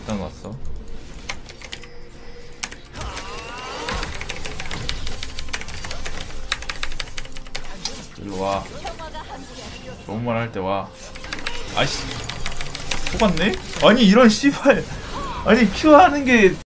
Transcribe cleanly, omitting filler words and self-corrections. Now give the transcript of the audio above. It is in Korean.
어디다 놨어? 일로 와. 좋은 말 할 때 와. 아이씨. 속았네? 아니 이런 씨발. 아니 큐 하는 게